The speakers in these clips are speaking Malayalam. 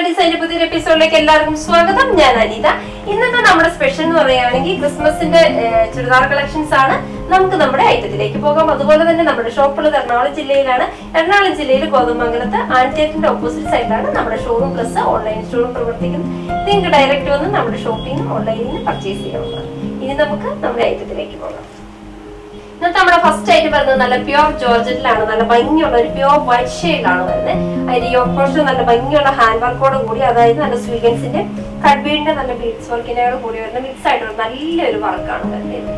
ഡിസൈൻ പുതിയൊരു എപ്പിസോഡിലേക്ക് എല്ലാവർക്കും സ്വാഗതം. ഞാൻ അനിത. ഇന്നത്തെ നമ്മുടെ സ്പെഷ്യൽ എന്ന് പറയുകയാണെങ്കിൽ ക്രിസ്മസിന്റെ ചുരിദാർ കളക്ഷൻസ് ആണ്. നമുക്ക് നമ്മുടെ ഐറ്റത്തിലേക്ക് പോകാം. അതുപോലെ തന്നെ നമ്മുടെ ഷോപ്പുള്ളത് എറണാകുളം ജില്ലയിലാണ്. എറണാകുളം ജില്ലയിൽ കോതമംഗലത്ത് ആൻറ്റിയേറ്റിന്റെ ഓപ്പോസിറ്റ് സൈഡിലാണ് നമ്മുടെ ഷോറൂം പ്ലസ് ഓൺലൈൻ സ്റ്റോറും പ്രവർത്തിക്കുന്നത്. നിങ്ങൾക്ക് ഡയറക്റ്റ് വന്ന് നമ്മുടെ ഷോപ്പിൽ നിന്നും ഓൺലൈനിൽ നിന്ന് പർച്ചേസ് ചെയ്യാവുന്നതാണ്. ഇനി നമുക്ക് നമ്മുടെ ഐറ്റത്തിലേക്ക് പോകാം. ഇന്നത്തെ നമ്മുടെ ഫസ്റ്റ് ആയിട്ട് വരുന്നത് നല്ല പ്യോർ ജോർജറ്റിലാണ്. നല്ല ഭംഗിയുള്ള ഒരു പ്യോർ വൈറ്റ് ഷെയ്ഡിലാണ് വരുന്നത്. അതിന്റെ യോക്ക് പോർഷൻ നല്ല ഭംഗിയുള്ള ഹാൻഡ് വർക്കോട് കൂടി, അതായത് നല്ല സ്വീഗൻസിന്റെ കട്ട് ബീഡിന്റെ നല്ല ബീഡ്സ് വർക്കിനോട് കൂടി വരുന്ന മിക്സ് ആയിട്ടുള്ള നല്ലൊരു വർക്കാണ് വരുന്നത്.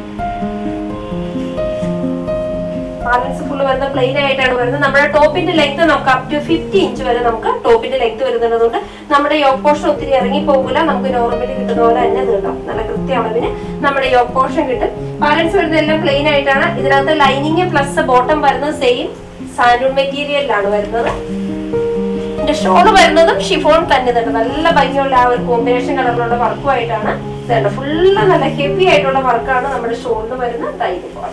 ബാലൻസ് ഫുള്ള് വരുന്ന പ്ലെയിൻ ആയിട്ടാണ് വരുന്നത്. നമ്മുടെ ടോപ്പിന്റെ ലെങ്ത് നമുക്ക് അപ് ടു 50 ഇഞ്ച് വരെ നമുക്ക് ടോപ്പിന്റെ ലെങ്ത് വരുന്നതുകൊണ്ട് നമ്മുടെ യോക്ക് പോർഷൻ ഒത്തിരി ഇറങ്ങി പോകില്ല. നമുക്ക് നോർമലി കിട്ടുന്ന പോലെ തന്നെ കിട്ടും. നല്ല കൃത്യ അളവിന് നമ്മുടെ യോക്ക് പോർഷൻ കിട്ടും. ബാലൻസ് വരുന്നത് എല്ലാം പ്ലെയിൻ ആയിട്ടാണ്. ഇതിനകത്ത് ലൈനിങ് പ്ലസ് ബോട്ടം വരുന്നത് സെയിം സാൻഡൂൺ മെറ്റീരിയലിലാണ് വരുന്നത്. ഇതിന്റെ ഷോള് വരുന്നതും ഷിഫോൺ തന്നെ തന്നെ നല്ല ഭംഗിയുള്ള ആ ഒരു കോമ്പിനേഷൻ കളറിലുള്ള വർക്കുമായിട്ടാണ് ഇതുണ്ട്. ഫുള്ള് നല്ല ഹെവി ആയിട്ടുള്ള വർക്കാണ് നമ്മുടെ ഷോളിന് വരുന്നത്. ഇതുപോലെ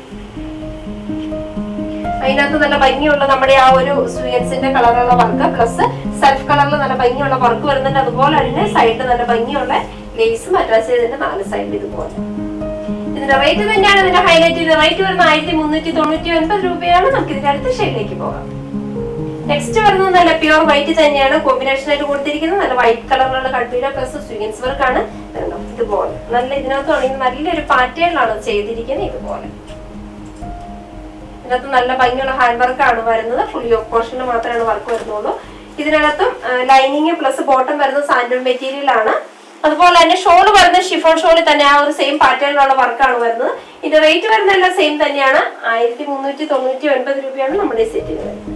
അതിനകത്ത് നല്ല ഭംഗിയുള്ള നമ്മുടെ ആ ഒരു സ്വീറ്റ്സിന്റെ കളറുള്ള വർക്ക് പ്ലസ് സെൽഫ് കളറിൽ നല്ല ഭംഗിയുള്ള വർക്ക് വരുന്നുണ്ട്. അതുപോലെ അതിന്റെ സൈഡിൽ നല്ല ഭംഗിയുള്ള ലേസും അറ്റാച്ച് ചെയ്തിട്ട് 4 സൈഡിൽ ഇതുപോലെ. ഇതിന്റെ റേറ്റ് തന്നെയാണ് ഇതിന്റെ ഹൈലൈറ്റ്. ഇതിന്റെ റേറ്റ് വരുന്ന 1399 രൂപയാണ്. നമുക്ക് ഇതിന്റെ അടുത്ത ഷെയ്ഡിലേക്ക് പോകാം. നെക്സ്റ്റ് വരുന്നത് നല്ല പ്യൂർ വൈറ്റ് തന്നെയാണ്. കോമ്പിനേഷൻ ആയിട്ട് കൊടുത്തിരിക്കുന്നത് നല്ല വൈറ്റ് കളറിലുള്ള കട്ട് പ്ലസ് സ്വീൻസ് വർക്ക് ആണ്. ഇതുപോലെ നല്ല ഇതിനകത്ത് നല്ലൊരു പാറ്റേണിലാണ് ചെയ്തിരിക്കുന്നത്. ഇതുപോലെ ഇതിനകത്ത് നല്ല ഭംഗിയുള്ള ഹാൻഡ് വർക്ക് ആണ് വരുന്നത്. ഫുൾ യോക്ക് പോർഷനിൽ മാത്രമാണ് വർക്ക് വരുന്നുള്ളൂ. ഇതിനകത്തും ലൈനിങ് പ്ലസ് ബോട്ടം വരുന്നത് സാൻഡൂൺ മെറ്റീരിയൽ ആണ്. അതുപോലെ തന്നെ ഷോള് വരുന്നത് ഷിഫോൺ ഷോളിൽ തന്നെ ആ ഒരു സെയിം പാറ്റേണിലുള്ള വർക്കാണ് വരുന്നത്. ഇതിന്റെ റേറ്റ് വരുന്നതെല്ലാം സെയിം തന്നെയാണ്. 1399 രൂപയാണ് നമ്മുടെ ഈ സെറ്റിന് വരുന്നത്.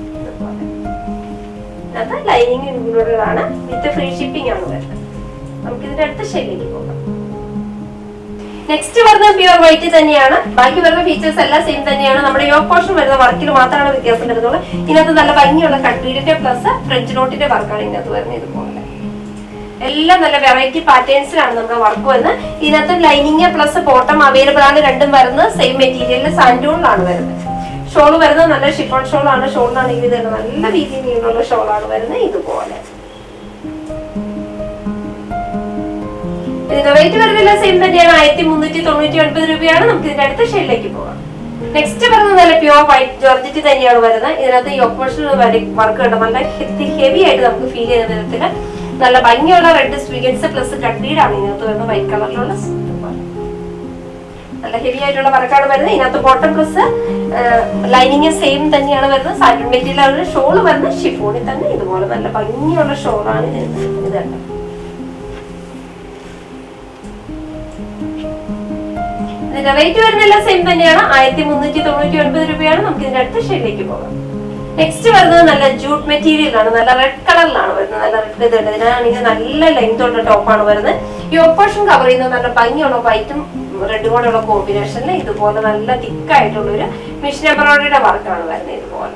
അത് ലൈനിങ് ഇൻക്ലൂഡഡ് ആണ്. വിത്ത് ഫ്രീ ഷിപ്പിംഗ് ആണ് വരുന്നത്. നമുക്ക് ഇതിന്റെ അടുത്ത ഷെയ്ഡിലേക്ക് പോകാം. നെക്സ്റ്റ് വരുന്നത് പ്യൂർ വൈറ്റ് തന്നെയാണ്. ബാക്കി വരുന്ന ഫീച്ചേഴ്സ് എല്ലാം സെയിം തന്നെയാണ്. നമ്മുടെ യോക്ക് പോർഷൻ വരുന്ന വർക്കിൽ മാത്രമാണ് വ്യത്യാസം വരുന്നത്. ഇതിനകത്ത് നല്ല ഭംഗിയുള്ള കട്ട് ബീഡിന്റെ പ്ലസ് ഫ്രഞ്ച് നോട്ടിന്റെ വർക്കാണ് ഇതിനകത്ത് വരുന്നത്. ഇതുപോലെ എല്ലാം നല്ല വെറൈറ്റി പാറ്റേൺസിലാണ് നമ്മുടെ വർക്ക് വരുന്നത്. ഇതിനകത്ത് ലൈനിങ് പ്ലസ് ബോട്ടം അവൈലബിൾ ആണ്. രണ്ടും വരുന്നത് സെയിം മെറ്റീരിയലിൽ സാൻഡൂണിലാണ് വരുന്നത്. ഷോള് വരുന്നത് നല്ല ഷിഫോൺ ഷോളാണ്. ഷോളിനാണെങ്കിൽ ഇത് നല്ല രീതിയിൽ നീളമുള്ള ഷോളാണ് വരുന്നത്. ഇതുപോലെ ഇതിന്റെ റേറ്റ് വരുന്നില്ല സെയിം തന്നെയാണ്. 1399 രൂപയാണ്. നമുക്ക് ഇതിന്റെ അടുത്ത ഷെയ്ഡിലേക്ക് പോകാം. നെക്സ്റ്റ് വരുന്നത് നല്ല പ്യൂർ വൈറ്റ് ജോർജറ്റ് തന്നെയാണ് വരുന്നത്. ഇതിനകത്ത് യോക്ക് പോർഷൻ വർക്ക് ഉണ്ട്. നല്ല ഹെവി ആയിട്ട് നമുക്ക് ഫീൽ ചെയ്യുന്ന വിധത്തില് നല്ല ഭംഗിയുള്ള റെഡ് സ്വീഗൻസ് പ്ലസ് കട്ട് ബീഡാണ് ഇതിനകത്ത് വരുന്നത്. വൈറ്റ് കളറിലുള്ള നല്ല ഹെവി ആയിട്ടുള്ള വർക്കാണ് വരുന്നത്. ഇതിനകത്ത് ബോട്ടം പ്ലസ് ലൈനിങ് സെയിം തന്നെയാണ് വരുന്നത്. സാൻഡൂൺ മെറ്റീരിയലാണ്. ഷോള് വരുന്നത് ഷിഫോണിൽ തന്നെ. ഇതുപോലെ നല്ല ഭംഗിയുള്ള ഷോളാണ് ഇത്. ഇതിന്റെ റേറ്റ് വരുന്നതെല്ലാം സെയിം തന്നെയാണ്. 1399 രൂപയാണ്. നമുക്ക് ഇതിന്റെ അടുത്ത ഷെയ്ഡിലേക്ക് പോകാം. നെക്സ്റ്റ് വരുന്നത് നല്ല ജൂട്ട് മെറ്റീരിയൽ ആണ്. നല്ല റെഡ് കളറിലാണ് വരുന്നത്. നല്ല റെഡ് ഇതുണ്ട്. ഇതിനാണെങ്കിൽ നല്ല ലെങ്ത് ഉള്ള ടോപ്പാണ് വരുന്നത്. ഈ ഓപ്പോഷൻ കവർ ചെയ്യുന്നത് നല്ല ഭംഗിയുള്ള വൈറ്റും റെഡും കൂടെയുള്ള കോമ്പിനേഷനിൽ ഇതുപോലെ നല്ല തിക്കായിട്ടുള്ള ഒരു മിഷൻ എംബ്രോയിഡറിയുടെ വർക്കാണ് വരുന്നത്. ഇതുപോലെ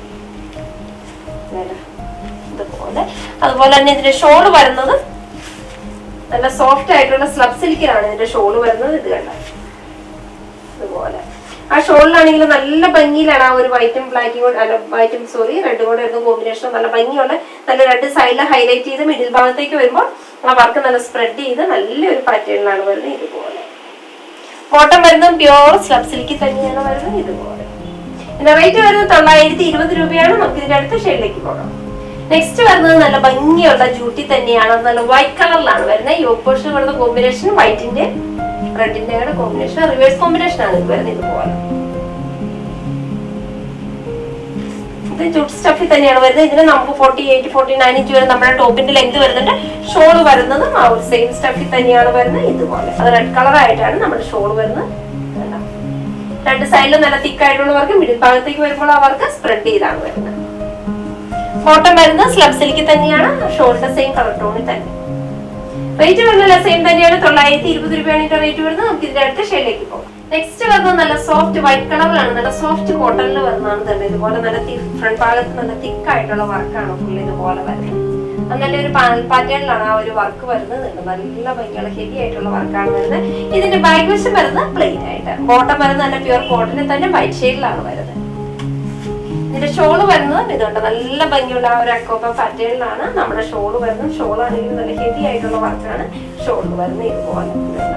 അതുപോലെ തന്നെ ഇതിന്റെ ഷോള് വരുന്നത് നല്ല സോഫ്റ്റ് ആയിട്ടുള്ള സ്ലബ് സിൽക്കിലാണ് ഇതിന്റെ ഷോള് വരുന്നത്. ഇത് കണ്ട ഇതുപോലെ ആ ഷോളിലാണെങ്കിൽ നല്ല ഭംഗിയിലാണ് ആ ഒരു വൈറ്റും ബ്ലാക്കും കൂടെ അല്ല വൈറ്റും റെഡും കൂടെ വരുന്ന കോമ്പിനേഷൻ നല്ല ഭംഗിയുള്ള നല്ല റെഡ് സൈഡിൽ ഹൈലൈറ്റ് ചെയ്ത് മിഡിൽ ഭാഗത്തേക്ക് വരുമ്പോൾ ആ വർക്ക് നല്ല സ്പ്രെഡ് ചെയ്ത് നല്ലൊരു പാറ്റേണിലാണ് വരുന്നത്. ഇതുപോലെ ബോട്ടം വരുന്നത് പ്യോർ സ്ലബ് സിൽക്കി തന്നെയാണ് വരുന്നത്. ഇതുപോലെ ഇതിന്റെ റേറ്റ് വരുന്നത് 920 രൂപയാണ്. നമുക്ക് ഇതിന്റെ അടുത്ത ഷെയ്ഡിലേക്ക് പോകാം. നെക്സ്റ്റ് വരുന്നത് നല്ല ഭംഗിയുള്ള ജൂട്ടി തന്നെയാണ്. നല്ല വൈറ്റ് കളറിലാണ് വരുന്നത്. യോക്ക് പോർഷൻ വരുന്ന കോമ്പിനേഷൻ വൈറ്റിന്റെ റെഡിന്റെ കോമ്പിനേഷൻ റിവേഴ്സ് കോമ്പിനേഷൻ ആണ് ഇത് വരുന്നത്. ഇതുപോലെ ഇത് ജൂട്ട് സ്റ്റഫിൽ തന്നെയാണ് വരുന്നത്. ഇതിന് നമുക്ക് 48, 49 ഇഞ്ച് വരെ നമ്മുടെ ടോപ്പിന്റെ ലെങ്ത് വരുന്നുണ്ട്. ഷോള് വരുന്നതും ആ ഒരു സെയിം സ്റ്റഫിൽ തന്നെയാണ് വരുന്നത്. ഇതുപോലെ അത് റെഡ് കളർ ആയിട്ടാണ് നമ്മുടെ ഷോള് വരുന്നത്. രണ്ട് സൈഡിലും നല്ല തിക്കായിട്ടുള്ള വർക്ക്, മിഡിൽ ഭാഗത്തേക്ക് വരുമ്പോൾ ആ വർക്ക് സ്പ്രെഡ് ചെയ്താണ് വരുന്നത്. ബോട്ടം വരുന്നത് സ്ലബ് സിൽക്ക് തന്നെയാണ്. ഷോളിന്റെ സെയിം കളർ ടോണിൽ തന്നെ. റേറ്റ് വരുന്നില്ല സെയിം തന്നെയാണ്. 920 രൂപയാണ് ഇതിന്റെ റേറ്റ് വരുന്നത്. നമുക്ക് ഇതിന്റെ അടുത്ത ഷെയ്ഡിലേക്ക് പോകാം. നെക്സ്റ്റ് വരുന്നത് നല്ല സോഫ്റ്റ് വൈറ്റ് കളറിലാണ്. നല്ല സോഫ്റ്റ് കോട്ടണിൽ വരുന്നതാണ് തന്നെ. ഇതുപോലെ നല്ല ഫ്രണ്ട് ഭാഗത്ത് നല്ല തിക്കായിട്ടുള്ള വർക്കാണ് ഫുൾ ഇതുപോലെ വരുന്നത്. നല്ലൊരു പാറ്റേണിലാണ് ആ ഒരു വർക്ക് വരുന്നത്. നല്ല ഭംഗിയുള്ള ഹെവി ആയിട്ടുള്ള വർക്കാണ് വരുന്നത്. ഇതിന്റെ ബാക്ക് വശം വരുന്നത് പ്ലെയിൻ ആയിട്ട്. ബോട്ടം വരുന്നത് നല്ല പ്യൂർ കോട്ടണിൽ തന്നെ വൈറ്റ് ഷെയ്ഡിലാണ് വരുന്നത്. ഇതിന്റെ ഷോള് വരുന്നത് ഇതുണ്ട്, നല്ല ഭംഗിയുള്ള ഒരു അക്കോപ്പ പാറ്റേണിലാണ് നമ്മുടെ ഷോള് വരുന്നത്. ഷോളാണെങ്കിൽ നല്ല ഹെവി ആയിട്ടുള്ള വർക്കാണ് ഷോള് വരുന്നത്. ഇതുപോലെ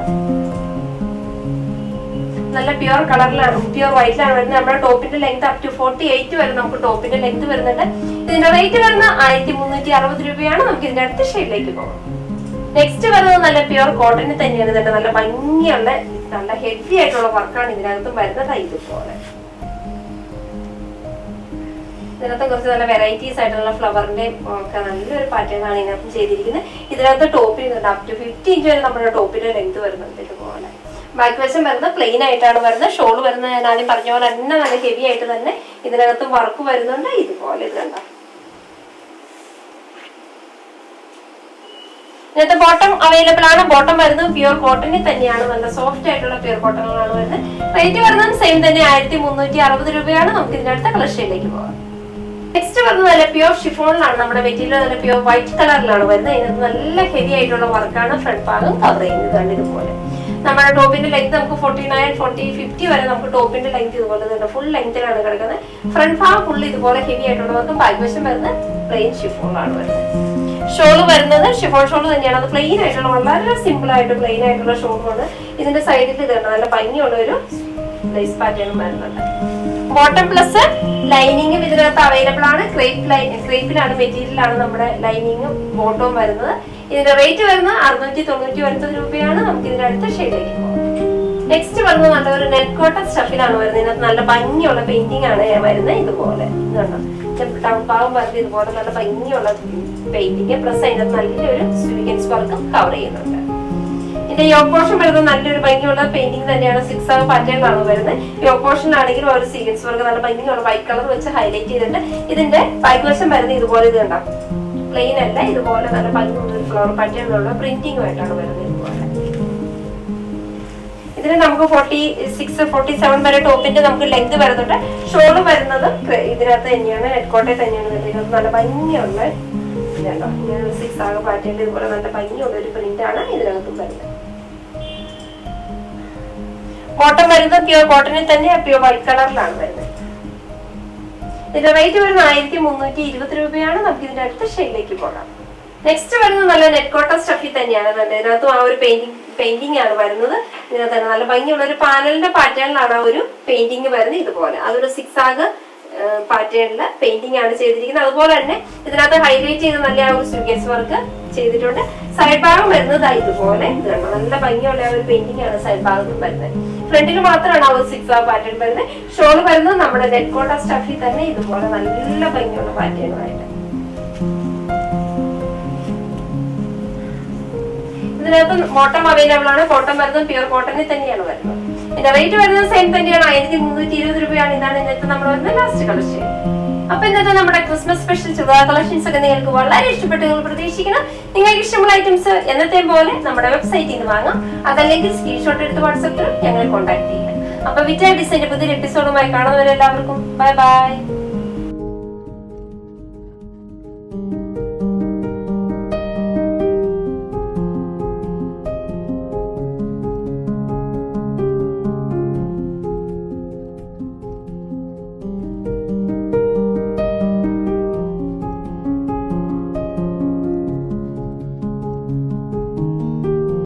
നല്ല പ്യുവർ കളറിലാണ്, പ്യുവർ വൈറ്റിലാണ് വരുന്നത്. നമ്മുടെ ടോപ്പിന്റെ ലെങ്ത് അപ് ടു 48 വരെ നമുക്ക് ടോപ്പിന്റെ ലെങ്ത് വരുന്നുണ്ട്. ഇതിന്റെ റേറ്റ് വരുന്നത് 1360 രൂപയാണ്. നമുക്ക് ഇതിന്റെ അടുത്ത ഷെയ്ഡിലേക്ക് പോകാം. നെക്സ്റ്റ് വരുന്നത് നല്ല പ്യുവർ കോട്ടണിൽ തന്നെയാണ്. ഇതിന്റെ നല്ല ഭംഗിയുള്ള നല്ല ഹെവി ആയിട്ടുള്ള വർക്കാണ് ഇതിനകത്തും വരുന്നത്. ഇതുപോലെ ഇതിനകത്ത് കുറച്ച് നല്ല വെറൈറ്റീസ് ആയിട്ടുള്ള ഫ്ലവറിന്റെ ഒക്കെ നല്ലൊരു പാറ്റേൺ ആണ് ഇതിനകത്ത് ചെയ്തിരിക്കുന്നത്. ഇതിനകത്ത് ടോപ്പിൽ അപ് ടു 50 ഇഞ്ച് വരെ നമ്മുടെ ടോപ്പിന്റെ ലെങ്ത് വരുന്നുണ്ട്. ഇതുപോലെ ബാക്ക് വശം വരുന്നത് പ്ലെയിൻ ആയിട്ടാണ് വരുന്നത്. ഷോൾ വരുന്നത് ഞാൻ ആദ്യം പറഞ്ഞ പോലെ തന്നെ നല്ല ഹെവി ആയിട്ട് തന്നെ ഇതിനകത്ത് വർക്ക് വരുന്നുണ്ട്. ഇതുപോലെ ഇത് കണ്ടോ. ഇതിനകത്ത് ബോട്ടം അവൈലബിൾ ആണ്. ബോട്ടം വരുന്നത് പ്യുവർ കോട്ടണിൽ തന്നെയാണ്, നല്ല സോഫ്റ്റ് ആയിട്ടുള്ള പ്യുവർ കോട്ടണുകളാണ് വരുന്നത്. റേറ്റ് വരുന്നത് സെയിം തന്നെ 1360 രൂപയാണ്. നമുക്ക് ഇതിന്റെ അടുത്ത കളക്ഷനിലേക്ക് പോകാം. നെക്സ്റ്റ് വരുന്നത് നല്ല പ്യുവർ ഷിഫോണിലാണ്. നമ്മുടെ മെറ്റീരിയൽ നല്ല പ്യുവർ വൈറ്റ് കളറിലാണ് വരുന്നത്. ഇതിനകത്ത് നല്ല ഹെവി ആയിട്ടുള്ള വർക്കാണ് ഫ്രണ്ട് ഭാഗം കവർ ചെയ്യുന്നത്. ഇതുപോലെ നമ്മുടെ ടോപ്പിന്റെ ലെങ്ത് നമുക്ക് 49, 40, 50 വരെ നമുക്ക് ടോപ്പിന്റെ ലെങ്ത് ഇതുപോലെ തന്നെ ഫുൾ ലെങ്തിലാണ് കിടക്കുന്നത്. ഫ്രണ്ട് ഭാഗം ഫുൾ ഇതുപോലെ ഹെവി ആയിട്ടുള്ള വർക്കും ബാക്ക് വശം വരുന്നത് പ്ലെയിൻ ഷിഫോണാണ് വരുന്നത്. ഷോള് വരുന്നത് ഷിഫോൺ ഷോള് തന്നെയാണ്. അത് പ്ലെയിൻ ആയിട്ടുള്ള വളരെ സിമ്പിൾ ആയിട്ട് പ്ലെയിൻ ആയിട്ടുള്ള ഷോളാണ്. ഇതിന്റെ സൈഡിൽ ഇത് കണ്ടോ നല്ല ഭംഗിയുള്ള ഒരു ലേസ് പാറ്റേണും വരുന്നുണ്ട്. ബോട്ടം പ്ലസ് ലൈനിങ്ങും ഇതിനകത്ത് അവൈലബിൾ ആണ്. ക്രേപ്പിലാണ് മെറ്റീരിയലാണ് നമ്മുടെ ലൈനിങ്ങും ബോട്ടവും വരുന്നത്. ഇതിന്റെ റേറ്റ് വരുന്നത് 699 രൂപയാണ്. നമുക്ക് ഇതിന്റെ അടുത്ത ഷെയ്ഡിലേക്ക് പോകാം. നെക്സ്റ്റ് വരുന്നത് നല്ലൊരു നെറ്റ് കോട്ടൺ സ്റ്റഫിലാണ് വരുന്നത്. ഇതിനകത്ത് നല്ല ഭംഗിയുള്ള പെയിന്റിംഗ് ആണ് വരുന്നത്. ഇതുപോലെ ഇതുണ്ടോ ടൗൺ ഭാഗം വരുന്നത് ഇതുപോലെ നല്ല ഭംഗിയുള്ള പെയിന്റിംഗ് പ്ലസ് അതിനകത്ത് നല്ലൊരു സ്വീക്കൻസ് വർക്കും കവർ ചെയ്യുന്നുണ്ട്. ഇതിന്റെ യോക്ക് പോർഷൻ വരുന്നത് നല്ലൊരു ഭംഗിയുള്ള പെയിന്റിംഗ് തന്നെയാണ്. 6 പാറ്റേണിലാണ് വരുന്നത്. യോക്ക് പോർഷനിലാണെങ്കിൽ ഒരു സീക്വൻസ് വർക്ക് നല്ല ഭംഗിയുള്ള വൈറ്റ് കളർ വെച്ച് ഹൈലൈറ്റ് ചെയ്തിട്ടുണ്ട്. ഇതിന്റെ ബാക്ക് വശം വരുന്നത് ഇതുപോലെ ഇത് കണ്ടോ പ്ലെയിൻ അല്ല, ഇതുപോലെ നല്ല ഭംഗിയുള്ള ഒരു ഫ്ലവർ പാറ്റേണിലുള്ള പ്രിന്റിംഗുമായിട്ടാണ് വരുന്നത്. ഇതുപോലെ ഇതിന് നമുക്ക് 46, 47 വരെ ടോപ്പിന്റെ നമുക്ക് ലെങ്ത് വരുന്നുണ്ട്. ഷോള് വരുന്നത് ഇതിനകത്ത് തന്നെയാണ്, നെറ്റ് കോട്ടയിൽ തന്നെയാണ് വരുന്നത്. നല്ല ഭംഗിയുള്ള ഇതുണ്ടോ ഇങ്ങനെ 6 പാറ്റേണിൽ ഇതുപോലെ നല്ല ഭംഗിയുള്ള ഒരു പ്രിന്റ് ആണ് ഇതിനകത്തും വരുന്നത്. ബോട്ടം വരുന്നത് പ്യുവർ കോട്ടണിൽ തന്നെ പ്യുവർ വൈറ്റ് കളറിലാണ് വരുന്നത്. ഇതിന്റെ റേറ്റ് വരുന്നത് 1320 രൂപയാണ്. നമുക്ക് ഇതിന്റെ അടുത്ത ഷെയ്ഡിലേക്ക് പോകാം. നെക്സ്റ്റ് വരുന്നത് നല്ല നെറ്റ് കോട്ടൺ സ്റ്റഫിൽ തന്നെയാണ്. ഇതിനകത്തും ആ ഒരു പെയിന്റിംഗ് ആണ് വരുന്നത്. ഇതിനകത്ത് തന്നെ നല്ല ഭംഗിയുള്ള ഒരു പാനലിന്റെ പാറ്റേണിലാണ് ആ ഒരു പെയിന്റിംഗ് വരുന്നത്. ഇതുപോലെ അതൊരു 6 പാറ്റേണില് പെയിന്റിംഗ് ആണ് ചെയ്തിരിക്കുന്നത്. അതുപോലെ തന്നെ ഇതിനകത്ത് ഹൈലൈറ്റ് ചെയ്ത് നല്ല ആ ഒരു സ്വീക്കൻസ് വർക്ക് ചെയ്തിട്ടുണ്ട്. സൈഡ് ഭാഗം വരുന്നത് ഇതുപോലെ ഇത് കണ്ടോ നല്ല ഭംഗിയുള്ള ആ ഒരു പെയിന്റിംഗ് ആണ് സൈഡ് ഭാഗത്തും വരുന്നത്. ഫ്രണ്ടിൽ മാത്രമാണ് ആ ഒരു 6 പാറ്റേൺ വരുന്നത്. ഷോൾ വരുന്നത് നമ്മുടെ നെറ്റ് കോട്ടൺ സ്റ്റഫിൽ തന്നെ ഇതുപോലെ നല്ല ഭംഗിയുള്ള പാറ്റേണുമായിട്ട്. ഇതിനകത്ത് ബോട്ടം അവൈലബിൾ ആണ്. ബോട്ടം വരുന്നത് പ്യുവർ കോട്ടണിൽ തന്നെയാണ് വരുന്നത്. ഇതിന്റെ റേറ്റ് വരുന്നത് സെയിം തന്നെയാണ്, 1320 രൂപയാണ്. ഇതാണ് ഇന്നത്തെ നമ്മൾ വരുന്ന ലാസ്റ്റ് കളക്ഷൻ. അപ്പൊ ഇന്നത്തെ നമ്മുടെ ക്രിസ്മസ് സ്പെഷ്യൽ ചുരിദാർ കളക്ഷൻസ് ഒക്കെ നിങ്ങൾക്ക് വളരെ ഇഷ്ടപ്പെട്ടു നിങ്ങൾ പ്രതീക്ഷിക്കണം. നിങ്ങൾക്ക് ഇഷ്ടമുള്ള ഐറ്റംസ് എന്നത്തെയും പോലെ നമ്മുടെ വെബ്സൈറ്റിൽ നിന്ന് വാങ്ങാം. അതല്ലെങ്കിൽ സ്ക്രീൻഷോട്ട് എടുത്ത് വാട്സാപ്പിൽ ഞങ്ങളെ കോൺടാക്ട് ചെയ്യാം. അപ്പൊ വിറ്റ ഡിസൈൻ്റെ പുതിയൊരു എപ്പിസോഡുമായി കാണുന്നവരെ എല്ലാവർക്കും ബൈ ബൈ.